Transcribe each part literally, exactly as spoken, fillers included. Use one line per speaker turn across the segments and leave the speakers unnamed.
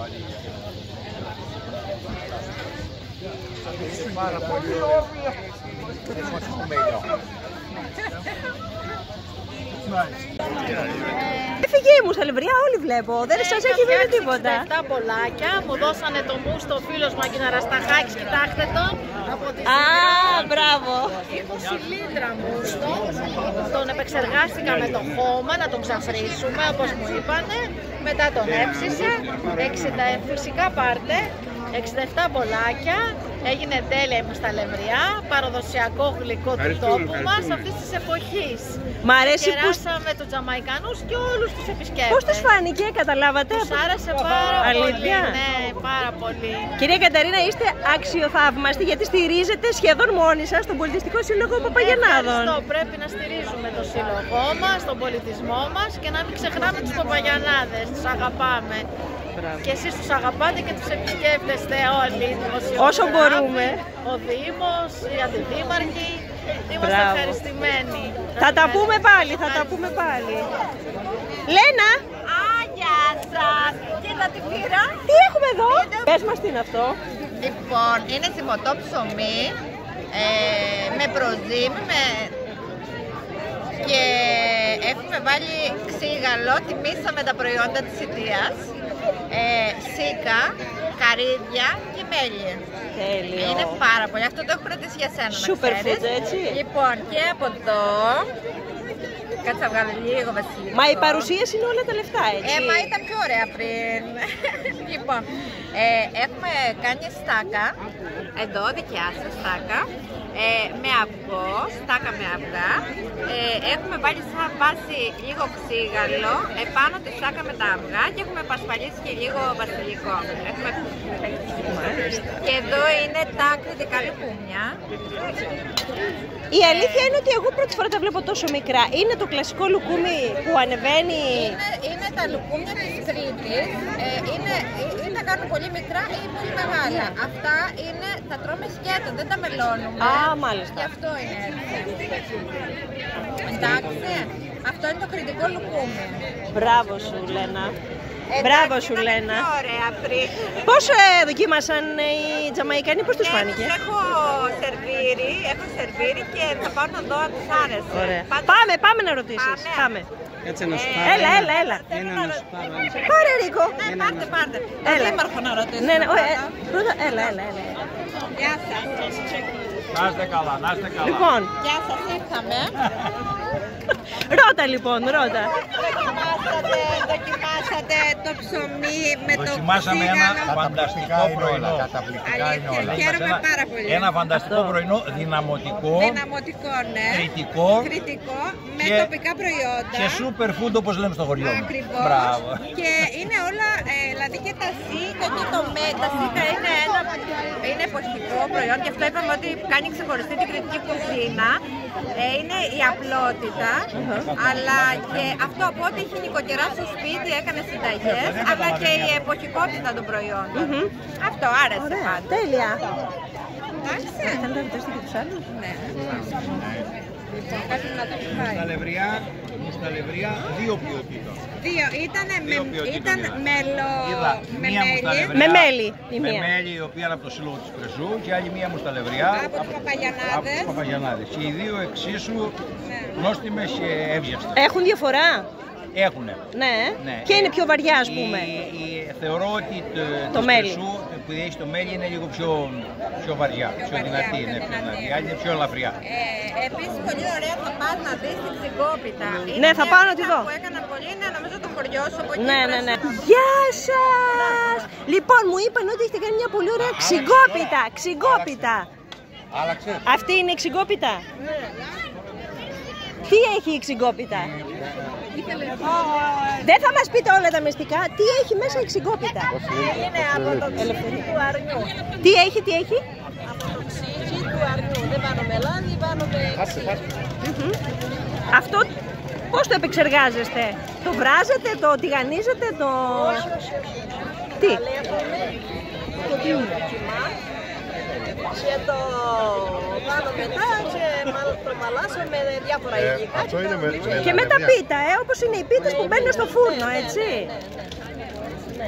Πάρα πολύ
Έφυγε η μουσταλευριά, όλοι βλέπω. Δεν σας έχει μείνει τίποτα.
Αυτά πολλάκια. Μου δώσανε το μουστο ο φίλος μου Αγκιναρασταχάκης, κοιτάξτε τον.
Α, μπράβο.
είκοσι λίτρα μουστο. Τον επεξεργάστηκα με το χώμα, να τον ξαφρίσουμε όπως μου είπανε. Μετά τον έψησε. εξήντα φυσικά πάρτε. εξήντα επτά μπολάκια, έγινε τέλεια η μουσταλευριά, παραδοσιακό γλυκό του τόπου μας αυτής της εποχής.
Μ' αρέσει που...
Κεράσαμε τους Τζαμαϊκανούς και όλους τους επισκέπτες.
Πώς τους φάνηκε, καταλάβατε?
Τους άρεσε πάρα
Αλήθεια?
πολύ, ναι, πάρα πολύ.
Κυρία Καταρίνα, είστε αξιοθαύμαστοι γιατί στηρίζετε σχεδόν μόνοι σας τον Πολιτιστικό Σύλλογο Παπαγιαννάδων.
Ευχαριστώ, πρέπει να στηρίζουμε το σύλλογό μας, τον πολιτισμό μας και να μην ξεχνάμε τους Παπαγιαννάδες, τους αγαπάμε. Μπράβο. Και εσείς τους αγαπάτε και τους επισκέπτεστε όλοι,
όσο μπορούμε.
Ο Δήμος, οι αντιδήμαρχοι, είμαστε
Μπράβο.
ευχαριστημένοι.
Θα τα πούμε πάλι, θα τα πούμε πάλι. Λένα!
Α, γεια σας! Κοίτα τι πήρα!
Τι έχουμε εδώ? Πες μας τι είναι αυτό.
Λοιπόν, είναι ζυμωτό ψωμί, ε, με προζύμι, με... και έχουμε βάλει ξύγαλο, τιμήσαμε τα προϊόντα της Ιτίας, ε, σίκα, καρύδια και μέλι.
Τέλειο.
Είναι πάρα πολύ. Αυτό το έχω κρατήσει για σένα, να
Super
ξέρεις.
food, έτσι.
Λοιπόν, και από εδώ, κάτσε να βγάλω λίγο βασιλικό.
Μα η παρουσίαση είναι όλα τα λεφτά, έτσι.
Ε, μα ήταν πιο ωραία πριν. Λοιπόν, ε, έχουμε κάνει στάκα, εδώ δικιά σας στάκα, ε, με αυγό, στάκα με αυγά. Ε, έχουμε βάλει σαν βάση λίγο ξύγαλο, επάνω τη στάκα με τα αυγά και έχουμε πασπαλίσει και λίγο βασιλικό. Έχουμε... Και εδώ είναι τα κριτικά λουκούμια.
Η αλήθεια είναι ότι εγώ πρώτη φορά τα βλέπω τόσο μικρά. Είναι το κλασικό λουκούμι που ανεβαίνει.
Είναι, είναι τα λουκούμια της Κρήτης. Ε, είναι, ή τα κάνουν πολύ μικρά ή πολύ μεγάλα. Αυτά είναι, τα τρώμε σκέτα, δεν τα μελώνουμε.
Α, μάλιστα.
Και αυτό είναι έτσι. Εντάξει, αυτό είναι το κριτικό λουκούμι.
Μπράβο σου, Λένα.
Εντάξει,
Μπράβο σου,
ήταν
Λένα.
πιο ωραία πριν.
Πώς ε, δοκίμασαν οι Τζαμαϊκανοί, πώς τους
Και
φάνηκε?
τους έχω σερβίρι, έχω σερβίρι και θα πάω να δω αν τους άρεσε.
Ωραία.
Πάντως-
Πάμε, πάμε να ρωτήσεις.
Πάμε.
Πάμε.
Κάτσε να σου
Ε,
πάρω.
Έλα, έλα, έλα.
Ένα να σου πάρω.
Πάρε, Ρίκο.
Ναι, πάρτε, πάρτε.
Έλα.
Τον δήμαρχο να ρωτήσουμε.
Ναι, ναι, ο, ε,
πρώτα.
πρώτα, έλα, έλα, έλα.
Γεια σας.
Να είστε καλά, να είστε καλά.
Λοιπόν,
Γεια σας, ήρθαμε.
ρώτα λοιπόν, ρώτα.
Δοκιμάσατε, δοκιμάσατε το ψωμί με το
Δοκιμάσαμε ένα
ξύγαλο.
φανταστικό πρωινό.
Καταπληκτικά είναι
Αλήθεια,
όλα.
χαίρομαι
Ένα-
πάρα πολύ.
Ένα φανταστικό πρωινό, δυναμωτικό,
Δυναμωτικό, ναι.
κριτικό
Κριτικό, με
και-
τοπικά προϊόντα.
και super food όπως λέμε στο χωριό μου.
Ακριβώς.
Μπράβο.
Και είναι όλα, ε, δηλαδή και τα σίκα και το με. Τα σίκα είναι ένα είναι εποχικό προϊόν και αυτό είπαμε ότι κάνει ξεχωριστή την κριτική κουζίνα. Ε, είναι η απλότητα, αλλά και αυτό από ό,τι έχει νοικοκυρά στο σπίτι έκανε συνταγές, αλλά και η εποχικότητα των προϊόντων. Αυτό άρεσε
Ωραία,
πάντα.
τέλεια.
Εντάξει.
Θέλετε να ρωτήσετε και τους άλλους?
Ναι. Λοιπόν, κάτι να το φάει.
Μουσταλευριά, μουσταλευριά δύο ποιοτήτων.
Δύο, ήταν,
Δύο
με,
ποιοτήτων
ήταν
είδα.
μελο...
Είδα
με
μία
μέλι.
μουσταλευριά.
Με μέλι, η
Με
μία.
μέλι, η οποία είναι από το σύλλογο της Πρεσού και άλλη μία μουσταλευριά
Από τους
από
Παπαγιαννάδες.
τους Παπαγιαννάδες. Και οι δύο εξίσου
Ναι.
νόστιμες και εύγευστες.
Έχουν διαφορά?
Έχουνε.
Ναι.
Ναι.
Και είναι πιο βαριά, ας
Η-
πούμε.
η- θεωρώ ότι το,
Το
της
μέλι.
Πρεσού, που έχει το μέλι είναι λίγο πιο, πιο βαριά, πιο,
βαριά,
δυνατή,
πιο
ναι, πιο
δυνατή.
δυνατή. Η άλλη είναι πιο ελαφριά.
Ε, επίσης πολύ ωραία θα πας να δεις την Ξυγκόπιτα.
Ναι, θα πάω να τη δω.
Που έκανα πολύ, είναι νομίζω το χωριό σου από εκεί.
Ναι, ναι, ναι.
πράσινο.
Γεια σας! Λοιπόν, μου είπαν ότι έχετε κάνει μια πολύ ωραία ξυγκόπιτα. Ξυγκόπιτα.
Άλλαξε.
Αυτή είναι η ξυγκόπιτα. Τι έχει η ξυγκόπιτα? Δεν θα μας πείτε όλα τα μυστικά. Τι έχει μέσα η ξυγκόπιτα?
Είναι από το ξύδι του αρνιού.
Τι έχει, τι έχει?
Από το ξύδι του αρνιού. Δεν βάνουμε λάδι, βάνουμε ξύδι.
Αυτό πώς το επεξεργάζεστε? Το βράζετε, το τηγανίζετε, το... Τι?
Παλεύουμε, το δίνουμε κιμά και το κάνω μετά και μαλ- το μαλάσω με διάφορα
Ε,
υλικά.
αυτό
και
είναι
κάνω
με-
λίγο-
με-
Και με τα πίτα, ε, όπως είναι οι πίτες που μπαίνουν στο φούρνο, έτσι.
Ναι, ναι, ναι.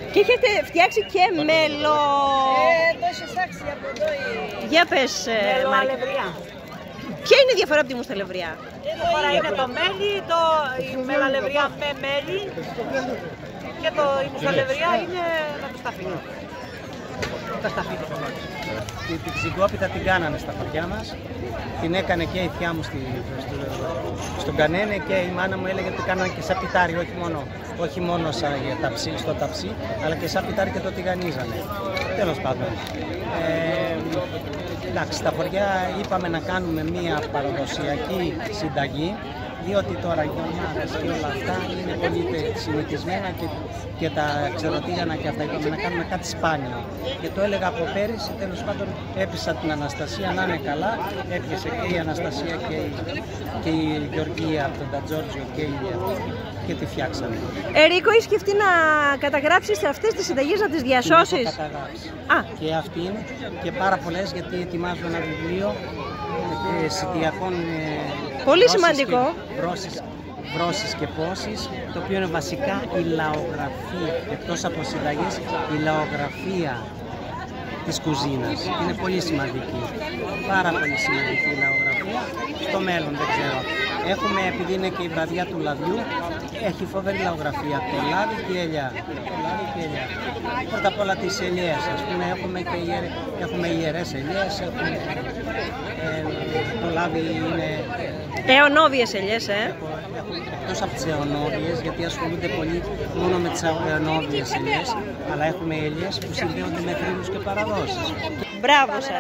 Και έχετε φτιάξει και μέλο...
Ε, εδώ έχει ψάξει από εδώ η...
Για πες,
μελοαλευριά.
Ποια είναι η διαφορά από τη μουσταλευριά?
Τώρα είναι το μέλι, το, η μελαλευριά με μέλι και το, η μουσταλευριά είναι με το σταφύλι. Το σταφύλι.
Την, την ξυγκόπιτα την κάνανε στα χωριά μας, την έκανε και η θιά μου στη, στο, στον Κανένε και η μάνα μου έλεγε ότι κάνανε και σαν πιτάρι, όχι μόνο, όχι μόνο σαν ταψί, στο ταψί, αλλά και σαν πιτάρι και το τηγανίζανε. Τέλος πάντων. Ε, εντάξει, στα χωριά είπαμε να κάνουμε μία παραδοσιακή συνταγή, διότι τώρα οι γιορτές και όλα αυτά είναι πολύ συνηθισμένα και, και τα ξεροτήγανα και αυτά είπαμε να κάνουμε κάτι σπάνιο. Και το έλεγα από πέρυσι, τέλος πάντων έπεισα την Αναστασία να είναι καλά, έπιασε και η Αναστασία και η, και η Γεωργία από τον Τατζόρτζιο και, η, και τη φτιάξαμε.
Ερίκο, έχει σκεφτεί να καταγράψεις αυτές τις συνταγές, να τις διασώσεις?
Έχω καταγράψει.
Α.
Και αυτήν και πάρα πολλές, γιατί ετοιμάζω ένα βιβλίο ε, συντιακών ε,
πολύ σημαντικό.
Και, βρώσεις, βρώσεις και πόσεις, το οποίο είναι βασικά η λαογραφία, εκτός από συνταγές, η λαογραφία της κουζίνας. Είναι πολύ σημαντική, πάρα πολύ σημαντική η λαογραφία. Στο μέλλον δεν ξέρω. Έχουμε, επειδή είναι και η βραδιά του λαδιού, έχει φοβερή λαογραφία. Το λάδι και η ελιά. Το λάδι και η ελιά. Πρώτα απ' όλα τις ελιές, ας πούμε, έχουμε, και ιερε, έχουμε ιερές ελιές, έχουμε, ε, το λάδι είναι...
Αιωνόβιες ελιές, ε!
Εκτός από τις αιωνόβιες, γιατί ασχολούνται πολύ μόνο με τις αιωνόβιες ελιές, αλλά έχουμε ελιές που συνδέονται με θρύλους και παραδόσεις.
Μπράβο σας!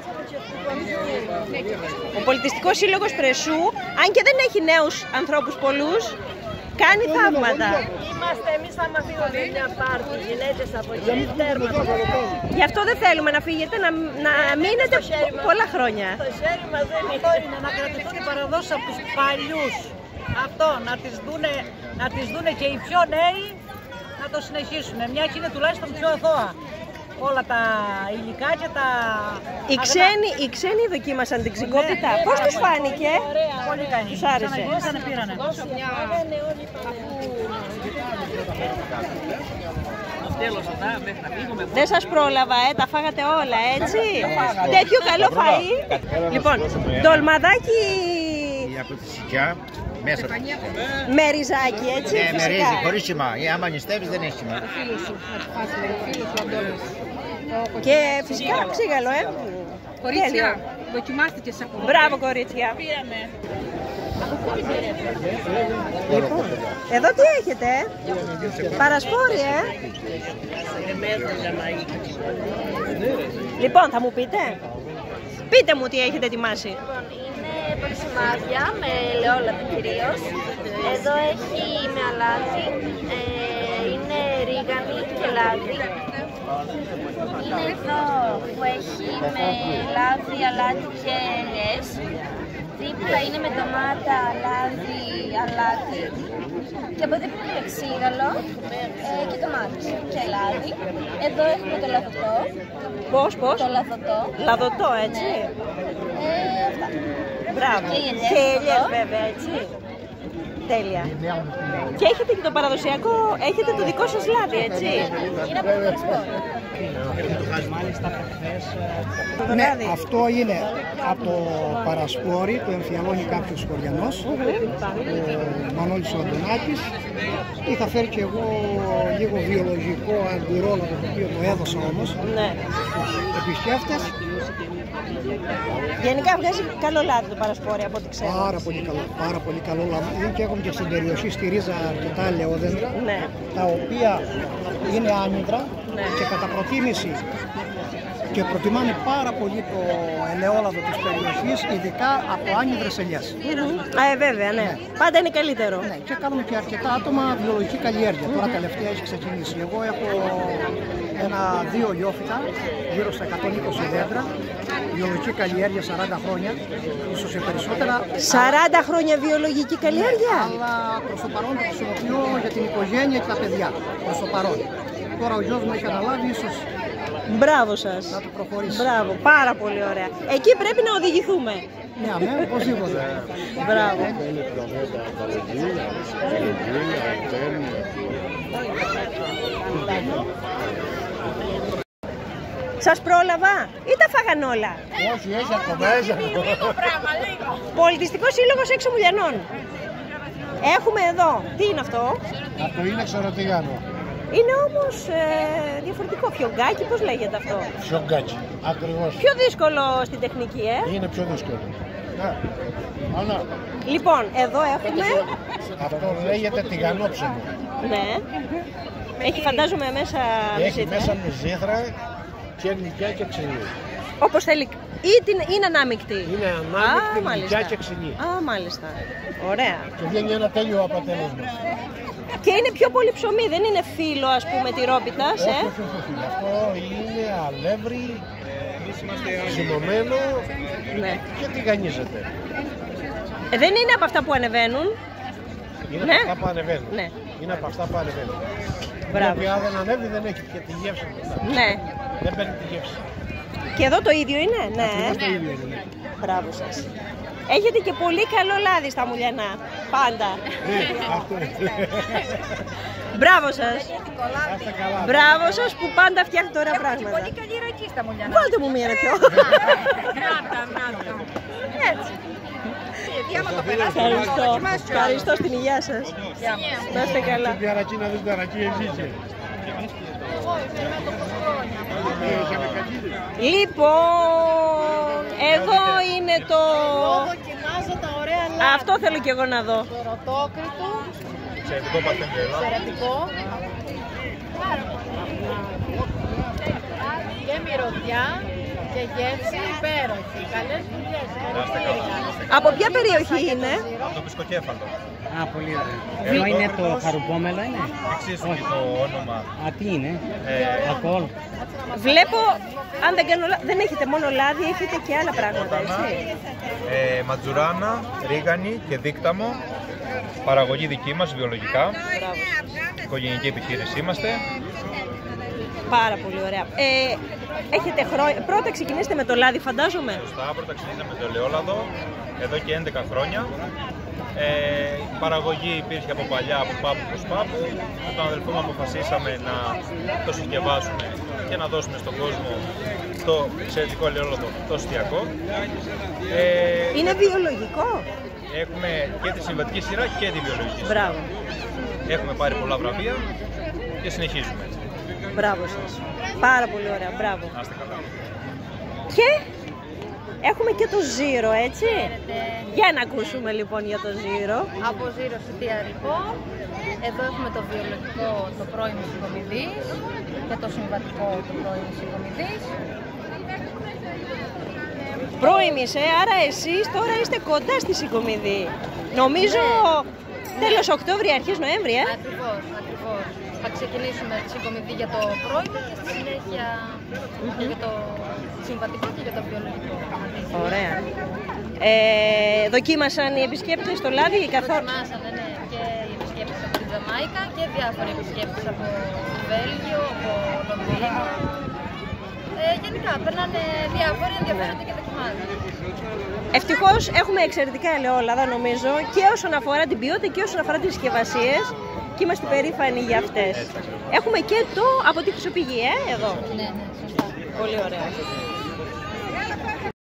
Ο Πολιτιστικός Σύλλογος Πρεσού, αν και δεν έχει νέους ανθρώπους πολλούς, κάνει θαύματα.
Είμαστε εμείς άμα φύγουμε μια πάρτι, γυναίκες από εκεί, τέρμα.
Γι' αυτό δεν θέλουμε να φύγετε, να, να μείνετε πολλά χρόνια.
Το χέρι μας δεν είναι να κρατηθούν οι παραδόσεις από τους παλιούς. Αυτό, να τις δούνε, να τις δούνε και οι πιο νέοι να το συνεχίσουν. Μια και είναι τουλάχιστον πιο αθώα. Όλα τα υλικά και τα...
Οι ξένοι, οι ξένοι δοκίμασαν την ξυγκόπιτα. Ναι, πώς τους φάνηκε?
Πολύ καλή.
Τους άρεσε?
Πήρανε.
Δεν σας πρόλαβα, ε, τα φάγατε όλα, έτσι. Τέτοιο καλό φαΐ. Λοιπόν, ντολμαδάκι...
Από τη σικιά, μέσα.
Με ριζάκι, έτσι,
Ναι, με
φυσικά.
ρύζι, χωρίς σήμα. Άμα νηστεύεις δεν έχει σήμα.
Και φυσικά ξύγαλο, ε.
Κορίτσια, δοκιμάστηκε σε ακόμα.
Μπράβο, κορίτσια.
Πήραμε.
Λοιπόν, εδώ τι έχετε, ε? Παρασπόρι, ε. Λοιπόν, θα μου πείτε. Πείτε μου τι έχετε ετοιμάσει.
Είναι παρσιμάδια με ελαιόλαδο κυρίως. Εδώ έχει με αλάτι, ε, είναι ρίγανη και λάδι. Είναι εδώ που έχει με λάδι, αλάτι και ελιές. Δίπλα είναι με ντομάτα, λάδι, αλάτι. Και από δίπλα είναι ξύγαλο ε, και ντομάτες και λάδι. Εδώ έχουμε το λαδωτό.
Πώς, πώς?
Το λαδωτό.
Λαδωτό, έτσι.
Ε, αυτά.
Μπράβο.
Και οι ελιές
Και οι ελιές,
εδώ.
βέβαια, έτσι. Τέλεια. Και έχετε και το παραδοσιακό, έχετε το δικό σας λάδι, έτσι.
Είναι από το παρασπόρι.
Ναι, αυτό είναι από το παρασπόρι, το εμφιαλώνει κάποιος χωριανός, ο Μανώλης ο Αντωνάκης. Είχα φέρει και εγώ λίγο βιολογικό αγκουρόλαδο, το οποίο το έδωσα όμως
Ναι.
στους επισκέφτες.
Γενικά βγάζει καλό λάδι το παρασπόρι, από ό,τι ξέρω.
Πάρα πολύ καλό, πάρα πολύ καλό λάδι. Και έχουμε και στην περιοχή στη Ρίζα αρκετά ελαιόδεντρα,
Ναι.
τα οποία είναι άνυδρα
Ναι.
και κατά προτίμηση και προτιμάνε πάρα πολύ το ελαιόλαδο της περιοχής, ειδικά από άνυδρες ελιές.
Α, ε, βέβαια, ναι. Πάντα είναι καλύτερο.
Ναι, και κάνουμε και αρκετά άτομα βιολογική καλλιέργεια. Τώρα τελευταία έχει ξεκινήσει. Εγώ έχω ένα-δύο λιόφυτα, γύρω στα εκατόν είκοσι δέντρα, βιολογική καλλιέργεια σαράντα χρόνια, ίσως και περισσότερα.
σαράντα χρόνια βιολογική καλλιέργεια.
Αλλά προς το παρόν το χρησιμοποιώ για την οικογένεια και τα παιδιά. Προς το παρόν. Τώρα ο γιος μου έχει αναλάβει, ίσως
Μπράβο σας.
να το προχωρήσει.
Μπράβο, πάρα πολύ ωραία. Εκεί πρέπει να οδηγηθούμε.
Ναι, ναι, οπωσδήποτε.
Μπράβο. Σας πρόλαβα ή τα φάγαν όλα?
Όχι, έχει ακόμα, έχει ακόμα.
Πολιτιστικός Σύλλογος Εξομουλιανών. Έχουμε εδώ, τι είναι αυτό?
Αυτό είναι ξεροτηγάνο.
Είναι όμως ε, διαφορετικό, φιωγκάκι, πώς λέγεται αυτό?
Φιωγκάκι, ακριβώς.
Πιο δύσκολο στην τεχνική, ε?
Είναι πιο δύσκολο. Ναι. Ανά.
Λοιπόν, εδώ έχουμε...
Αυτό λέγεται τηγανόψωμο.
Ναι. Έχει φαντάζομαι μέσα
Έχει
μυζήθρα.
μέσα μυζήθρα και γλυκιά και ξυνή.
Όπως θέλει. Ή την, είναι ανάμεικτη.
Είναι ανάμεικτη, γλυκιά και ξυνή.
Α, μάλιστα. Ωραία.
Και βγαίνει ένα τέλειο αποτέλεσμα.
Και είναι πιο πολύ ψωμί, δεν είναι φύλλο, ας πούμε, τυρόπιτας, ε.
Όχι, όχι, όχι. Αυτό είναι αλεύρι, ζυμωμένο
Ναι.
και τηγανίζεται.
Ε, δεν είναι από αυτά που ανεβαίνουν.
Είναι
Ναι.
από αυτά που ανεβαίνουν.
Ναι.
Είναι από αυτά που ανεβαίνουν.
Μπράβο.
Γιατί αν δεν ανέβει δεν έχει και τη γεύση μετά.
Ναι.
Δεν παίρνει τη γεύση.
Και εδώ το ίδιο είναι, ναι.
Ακριβώς το ίδιο είναι.
Μπράβο σας. Έχετε και πολύ καλό λάδι στα μουλιανά. Πάντα.
Ναι, αυτό είναι.
Μπράβο σας.
Άστε καλά.
Μπράβο σας που πάντα φτιάχνετε ωραία πράγματα.
Πολύ καλή ρακή στα μουλιανά.
Βάλτε μου μία πιο.
Νάτα, νάτα. Έτσι. Τι άμα το περάσετε,
Ευχαριστώ. Ευχαριστώ στην υγεία σας. Να είστε καλά.
Την πιαρακή να δεις την αρακή εσείς.
Λοιπόν, εδώ είναι το...
Δοκιμάζω τα ωραία λάδια.
Αυτό θέλω κι εγώ να δω.
Το ρωτόκριτο.
Εξαιρετικό παθέντελο.
Εξαιρετικό. Και μυρωδιά και γεύση υπέροχη. Καλές δουλειές.
Από ποια περιοχή είναι?
Το πισκοκέφαλο.
Α, πολύ ωραία. Εδώ είναι το χαρουπόμελο, είναι.
Εξίσου και το όνομα.
Α, τι είναι?
Ε,
Αλκοόλ.
Βλέπω, αν δεν κάνω λάθος, δεν έχετε μόνο λάδι, έχετε και άλλα πράγματα, έτσι.
ε, ματζουράνα, ρίγανη και δίκταμο. Παραγωγή δική μας, βιολογικά. Οικογενειακή επιχείρηση είμαστε.
Πάρα πολύ ωραία. Ε, έχετε χρόνια. Πρώτα ξεκινήσετε με το λάδι, φαντάζομαι.
Σωστά, πρώτα ξεκινήσαμε με το ελαιόλαδο, εδώ και έντεκα χρόνια. Ε, η παραγωγή υπήρχε από παλιά, από πάπου προς πάπου. Με τον αδελφό μου αποφασίσαμε να το συσκευάσουμε και να δώσουμε στον κόσμο το εξαιρετικό ελαιόλαδο, το αστιακό. Ε,
Είναι βιολογικό.
Έχουμε και τη συμβατική σειρά και τη βιολογική σειρά.
Μπράβο.
Έχουμε πάρει πολλά βραβεία και συνεχίζουμε.
Μπράβο σας. Πάρα πολύ ωραία. Μπράβο.
Να είστε καλά.
Και έχουμε και το ζύρο, έτσι. Για να ακούσουμε λοιπόν για το ζύρο.
Από ζύρο συντιαρικό. Εδώ έχουμε το βιολογικό, το πρώιμο συγκομιδής και το συμβατικό, το πρώιμο συγκομιδής.
Πρώιμης, ε, άρα εσείς τώρα είστε κοντά στη Σικομιδή. Νομίζω τέλος Οκτώβρη, αρχές Νοέμβρη, ε.
Ακριβώς, ακριβώς. Θα ξεκινήσουμε τη Σικομιδή για το πρώιμο και στη συνέχεια και για το συμβατικό και για το βιολογικό.
Ωραία. Ε, δοκίμασαν οι επισκέπτες το λάδι καθόλου?
Δοκιμάσανε, ναι, και οι επισκέπτες από τη Τζαμάικα και διάφοροι επισκέπτες από το Βέλγιο, από Λονδίνο. Ε, γενικά, περνάνε διάφοροι, ενδιαφέρονται και δοκιμάζουν.
Ευτυχώς έχουμε εξαιρετικά ελαιόλαδα, νομίζω, και όσον αφορά την ποιότητα και όσον αφορά τις συσκευασίες, και είμαστε περήφανοι για αυτές. Έχουμε και το από τη Χρυσοπηγή, ε, εδώ.
Ναι, ναι, σωστά.
Πολύ ωραία.